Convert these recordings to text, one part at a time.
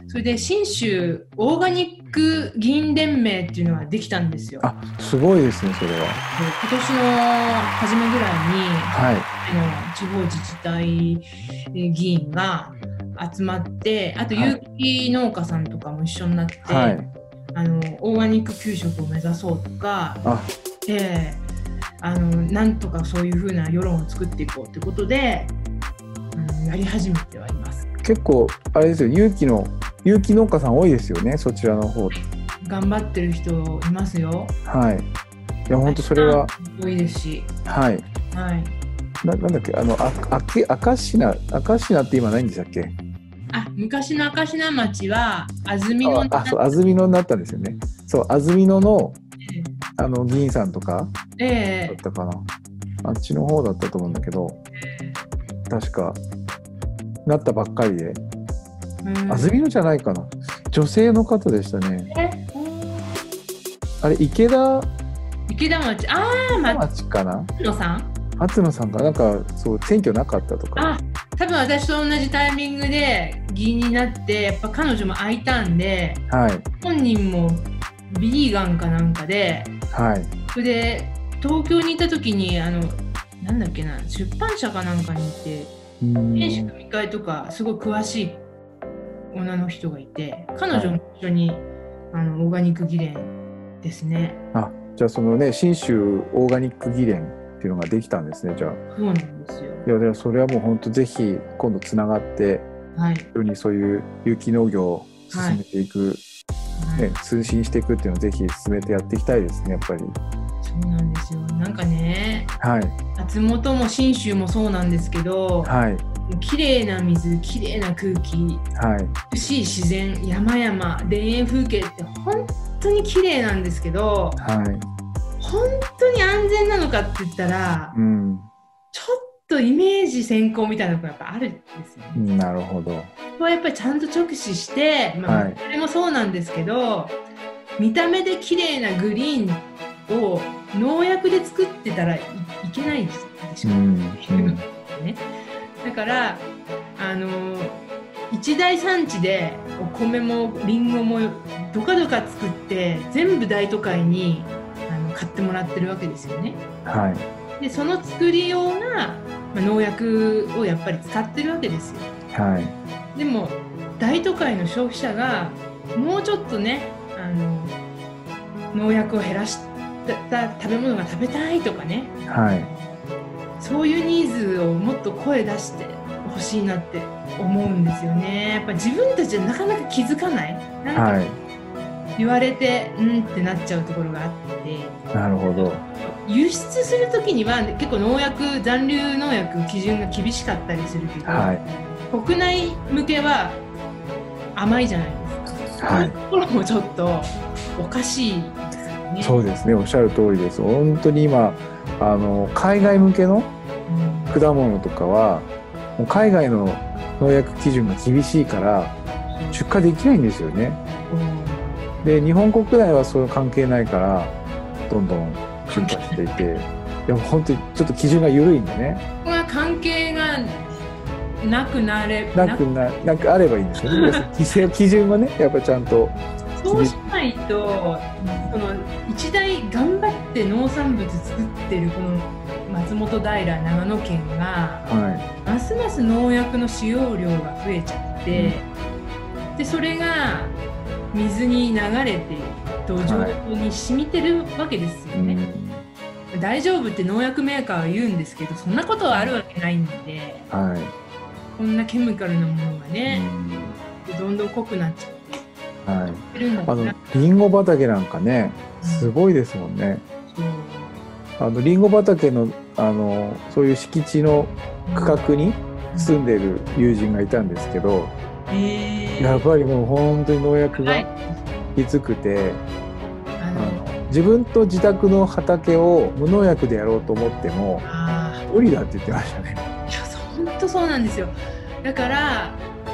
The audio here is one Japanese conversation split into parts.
それで信州オーガニック議員連盟っていうのができたんですよ。 あ、すごいですね、それは。 で今年の初めぐらいに、 はい。 地方自治体議員が集まって、あと有機農家さんとかも一緒になって、 はい。 オーガニック給食を目指そうとか、 あ、 なんとかそういうふうな世論を作っていこうということで、やり始めてはいます。 結構あれですよ、有機農家さん多いですよね、そちらの方。 頑張ってる人いますよ。 はい。いや本当それは多いですし。 はい。 はい。 なんだっけ、明石名って今ないんでしたっけ？ 昔の明石名町は安曇野になった。 そう、安曇野になったんですよね。そう、安曇野の議員さんとかだったかな。あっちの方だったと思うんだけど、確かなったばっかりで。安曇野じゃないかな。女性の方でしたね。あれ池田町、 町かな。 松野さんかなんか、そう選挙なかったとか。 多分私と同じタイミングで議員になって、やっぱ彼女も空いたんで、 はい、 本人もビーガンかなんかで、 はい、 それで東京にいた時になんだっけな、出版社かなんかにいて、電子組み換えとかすごい詳しい女の人がいて、彼女も一緒に、オーガニック議連ですね。 じゃあそのね、信州オーガニック議連っていうのができたんですね。じゃあそうなんですよ。 いやそれはもう本当ぜひ今度つながって、 はい、 非常にそういう有機農業を進めていく、通信していくっていうのをぜひ進めてやっていきたいですね、やっぱり。 そうなんですよ。なんかね、 はい、 松本も信州もそうなんですけど、 はい、 綺麗な水、綺麗な空気、 はい、 美しい自然、山々、田園風景って本当に綺麗なんですけど、 はい、 本当に安全なのかって言ったら、ちょっとイメージ先行みたいなのがやっぱあるんですよね。 なるほど。ここはやっぱりちゃんと直視して、それもそうなんですけど、見た目で綺麗なグリーンを農薬で作ってたら いけないでしょ、ね。だから一大産地でお米もリンゴもどかどか作って全部大都会に買ってもらってるわけですよね。 はい、 でその作りような、農薬をやっぱり使ってるわけですよ。 はい、 でも大都会の消費者がもうちょっとね農薬を減らした食べ物が食べたいとかね、 はい、 そういうニーズをもっと声出してほしいなって思うんですよね。やっぱ自分たちでなかなか気づかない、なんか言われてってなっちゃうところがあって。 なるほど。 輸出するときには結構残留農薬基準が厳しかったりするけど、国内向けは甘いじゃないですか。そういうところもちょっとおかしいですよね。 そうですね、おっしゃる通りです。本当に今海外向けの果物とかはもう海外の農薬基準が厳しいから出荷できないんですよね。で日本国内はそういう関係ないからどんどん出荷していて、でも本当にちょっと基準が緩いんでね。 ここは関係がなくあればいいんですけど、ね、基準はねやっぱりちゃんと。 そうしないと、その一大頑張って農産物作ってるこの松本平長野県が、ますます農薬の使用量が増えちゃって、でそれが水に流れて土壌に染みてるわけですよね。大丈夫って農薬メーカーは言うんですけど、そんなことはあるわけないんで、こんなケミカルなものがね、どんどん濃くなっちゃう。 リンゴ畑なんかねすごいですもんね。リンゴ畑のそういう敷地の区画に住んでる友人がいたんですけど、やっぱりもう本当に農薬がきつくて、自分と自宅の畑を無農薬でやろうと思っても無理だって言ってましたね。 いや本当そうなんですよ。だから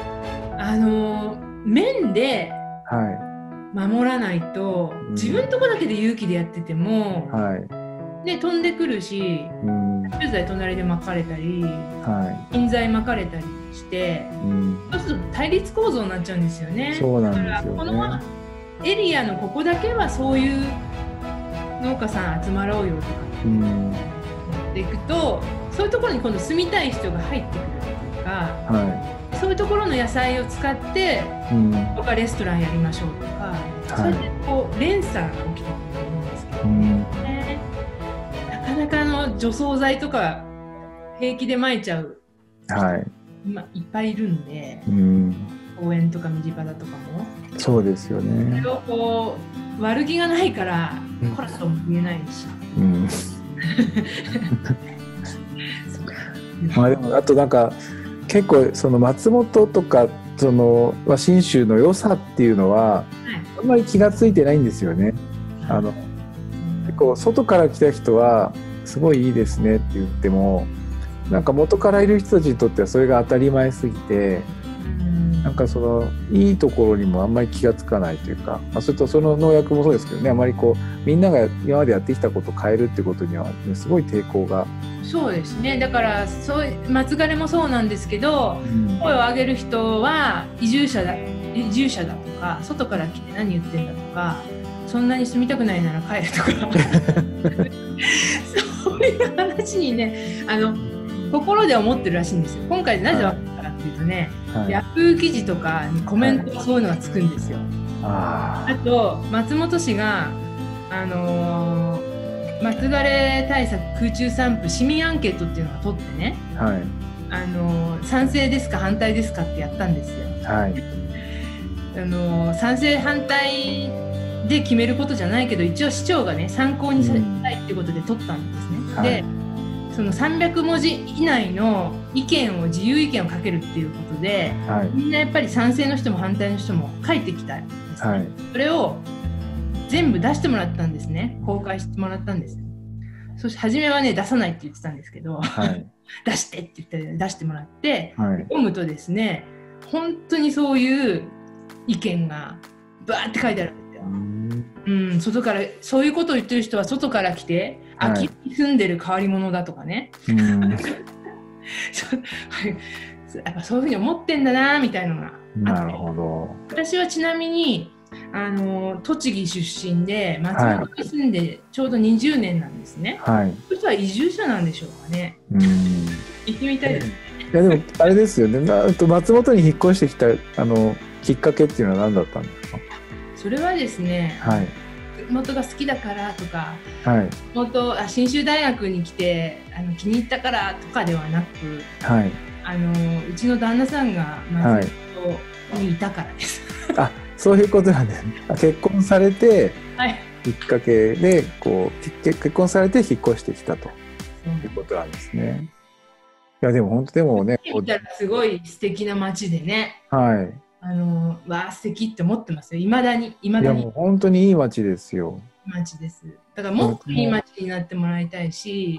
面で守らないと、自分とこだけで勇気でやってても、飛んでくるし、 剤隣で撒かれたり、金剤撒かれたりして、そうすると対立構造になっちゃうんですよね。 そうなんですよね。 だからこのエリアのここだけはそういう農家さん集まろうよとかっていくと、そういうところに今度住みたい人が入ってくるっていうか、そういうところの野菜を使ってとかレストランやりましょうとか、それでこう連鎖が起きてくると思うんですけどね。なかなか除草剤とか平気で撒いちゃう人、いっぱいいるんで、公園とか道端とかもそうですよね。 それをこう悪気がないからコラとも言えないし、 まあでもあとなんか結構その松本とかその信州の良さっていうのはあんまり気がついてないんですよね。結構外から来た人はすごいいいですねって言っても、なんか元からいる人たちにとってはそれが当たり前すぎて、なんかそのいいところにもあんまり気がつかないというか、それとその農薬もそうですけどね、あまりこうみんなが今までやってきたことを変えるってことには、ね、すごい抵抗が。 そうですね。だから松枯れもそうなんですけど、声を上げる人は移住者だとか、外から来て何言ってんだとか、そんなに住みたくないなら帰れとかそういう話にね、心で思ってるらしいんですよ。今回なぜ分かったかっていうとね、ヤフー記事とかにコメント、そういうのがつくんですよ。あと松本市が松枯れ対策空中散布市民アンケートっていうのを取ってね、賛成ですか反対ですかってやったんですよ。賛成反対で決めることじゃないけど、一応市長がね参考にされたいっていうことで取ったんですね。でその300文字以内の自由意見を書けるっていうことで、みんなやっぱり賛成の人も反対の人も書いてきたんですね。それを全部出してもらったんですね。公開してもらったんです。そして初めはね出さないって言ってたんですけど、出してって言って出してもらって、読むとですね、本当にそういう意見がバーって書いてあるんですよ。外からそういうことを言ってる人は外から来て空きに住んでる変わり者だとかね、やっぱそういうふうに思ってんだなみたいなのがあって。 なるほど。 私はちなみに栃木出身で松本に住んでちょうど20年なんですね。そういう人は移住者なんでしょうかね。行ってみたいですね。 いやでもあれですよね。松本に引っ越してきたきっかけっていうのは何だったんですか？ それはですね、地元が好きだからとか、信州大学に来て気に入ったからとかではなく、うちの旦那さんが松本にいたからです。 そういうことなんですね。結婚されて、きっかけで結婚されて引っ越してきたということなんですね。いやでも本当でもね、 見たらすごい素敵な街でね。素敵って思ってますよ。未だに。いやもう本当にいい街ですよ。 街です。だからもっといい街になってもらいたいし、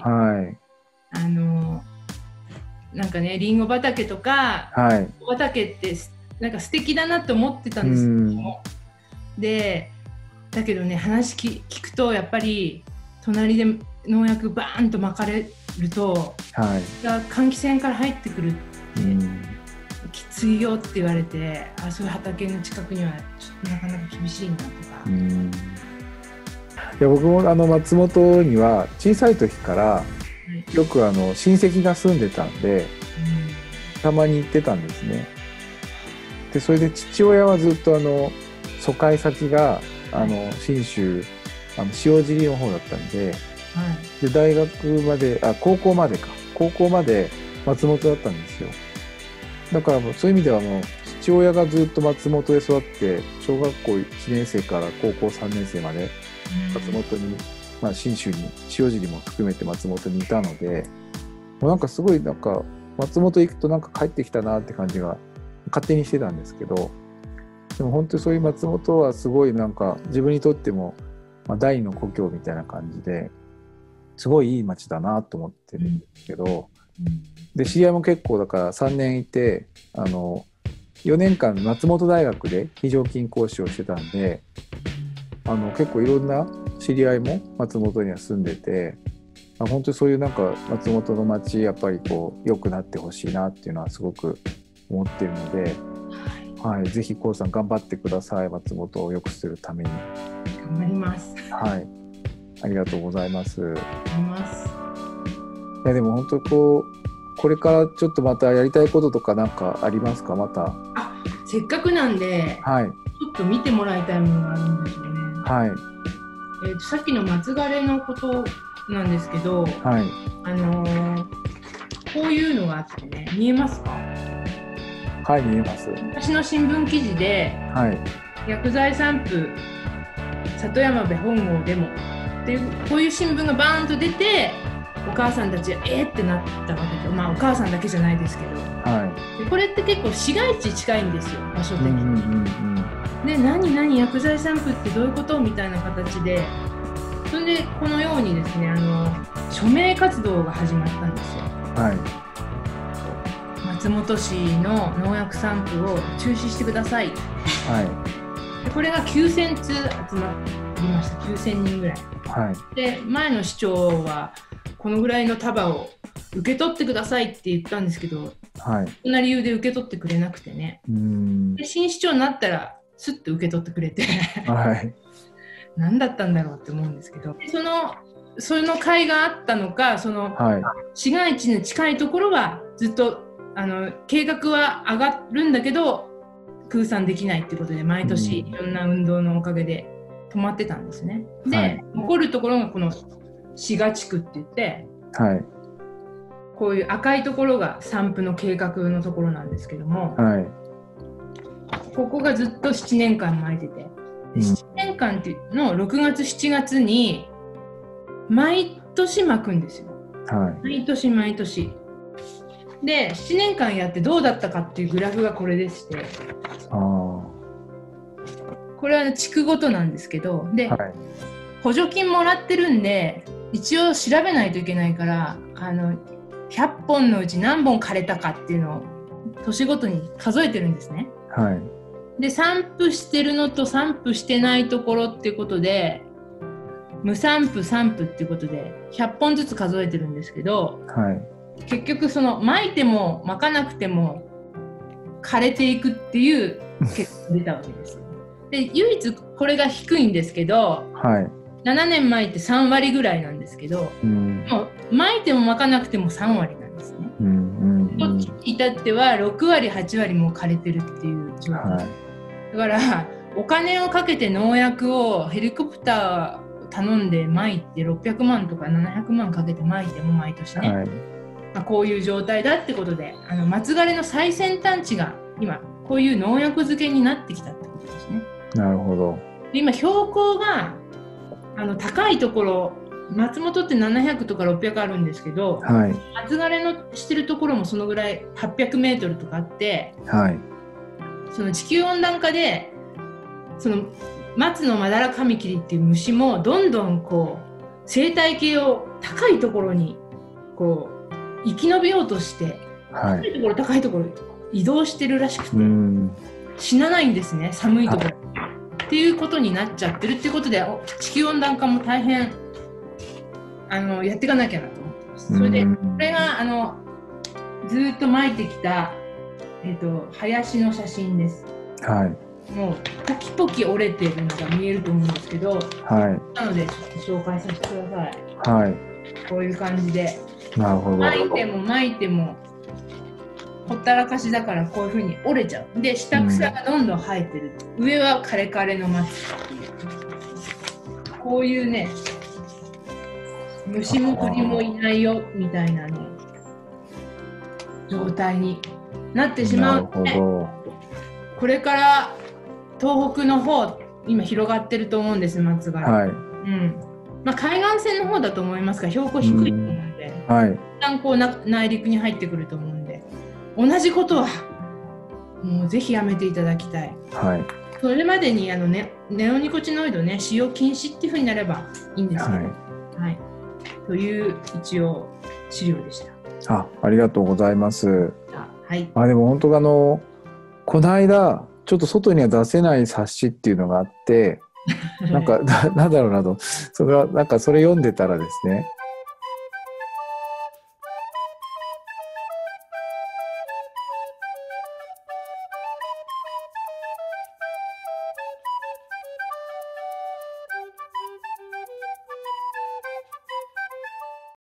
なんかね、リンゴ畑とか、畑ってなんか素敵だなって思ってたんですよ。で、だけどね、話聞くとやっぱり隣で農薬バーンと巻かれると、換気扇から入ってくるって、きついよって言われて、そういう畑の近くにはちょっとなかなか厳しいなとか。 いや僕も松本には小さい時からよく親戚が住んでたんで、たまに行ってたんですね。でそれで父親はずっと疎開先が信州塩尻の方だったんで、で大学まで高校まで松本だったんですよ。だからもうそういう意味ではもう父親がずっと松本で育って小学校1年生から高校3年生まで松本に、信州に塩尻も含めて松本にいたので、もうなんかすごいなんか松本行くとなんか帰ってきたなって感じが勝手にしてたんですけど、でも本当にそういう松本はすごいなんか自分にとっても、第二の故郷みたいな感じですごいいい街だなと思ってるんですけど、で知り合いも結構だから3年いて4年間松本大学で非常勤講師をしてたんで結構いろんな知り合いも松本には住んでて、 本当にそういうなんか松本の町やっぱりこう良くなってほしいなっていうのはすごく思ってるので、はい、ぜひコウさん頑張ってください。松本を良くするために頑張ります。 はい、ありがとうございます。 頑張ります。 いやでも本当これからちょっとまたやりたいこととかなんかありますか？またせっかくなんで、 はい、 ちょっと見てもらいたいものがあるんですよね。 はい。 さっきの松枯のことなんですけど、 はい、 こういうのがあってね、見えますか？ はい、見えます。 私の新聞記事で、 はい、 薬剤散布里山部本郷でもっていうこういう新聞がバーンと出て、お母さんたちはってなったわけで、まあお母さんだけじゃないですけど、 はい、 でこれって結構市街地近いんですよ、場所的に。で、何薬剤散布ってどういうことみたいな形で、それでこのようにですね、署名活動が始まったんですよ。 はい、 松本市の農薬散布を中止してください。 はい、 でこれが9000通集まりました。9000人ぐらい。 はい、 で、前の市長はこのぐらいの束を受け取ってくださいって言ったんですけど、 はい、 そんな理由で受け取ってくれなくてね。で、新市長になったらスッと受け取ってくれて、 はい、 何だったんだろうって思うんですけど、その会があったのか、 はい、 市街地に近いところはずっと計画は上がるんだけど空散できないっていうことで、毎年いろんな運動のおかげで止まってたんですね。で、はい、残るところがこの滋賀地区って言って、はい、こういう赤いところが散布の計画のところなんですけども、はい、ここがずっと7年間巻いてて、7年間っていうのを6月7月に毎年巻くんですよ、はい、毎年で、7年間やってどうだったかっていうグラフがこれでして、これは地区ごとなんですけど、で、はい、補助金もらってるんで一応調べないといけないから、100本のうち何本枯れたかっていうのを年ごとに数えてるんですね、はい、で、散布してるのと散布してないところっていうことで、無散布散布っていうことで100本ずつ数えてるんですけど、はい、結局撒いても撒かなくても枯れていくっていう結果が出たわけですよ。で、唯一これが低いんですけど、はい、7年撒いて3割ぐらいなんですけど、もう撒いても撒かなくても3割なんですね。至っては6割8割も枯れてるっていう状況、はい、だからお金をかけて農薬をヘリコプター頼んで撒いて600万とか700万かけて撒いても毎年ね、はい、こういう状態だってことで、松枯の最先端地が今こういう農薬漬けになってきたってことですね。 なるほど。 で、今標高が高いところ、松本って700とか600あるんですけど、はい、松枯のしてるところもそのぐらい800メートルとかあって、はい、その地球温暖化で松のマダラカミキリっていう虫もどんどんこう生態系を高いところにこう生き延びようとして、はい、高いところ移動してるらしくて、死なないんですね、寒いところ、はい、っていうことになっちゃってるっていうことで、地球温暖化も大変やっていかなきゃなと思ってます。それでこれがずっと撒いてきた、林の写真です。はい、もうポキポキ折れてるのが見えると思うんですけど、はい、なのでちょっと紹介させてください。はい、こういう感じで、なるほど、撒いてもほったらかしだからこういう風に折れちゃう。で、下草がどんどん生えてる、上は枯れ枯れの松っていう、こういうね、虫も鳥もいないよみたいなね状態になってしまうので、これから東北の方今広がってると思うんです、松が、はい、海岸線の方だと思いますが、標高低いと思うんで、はい、一旦こう内陸に入ってくると思うんで、同じことはもうぜひやめていただきたい、はい、それまでにネオニコチノイドね、使用禁止っていう風になればいいんですけど、はいはい、という一応資料でした。 ありがとうございます。 はい、 でも本当この間ちょっと外には出せない冊子っていうのがあってなんだろうなと、それはなんかそれ読んでたらですね、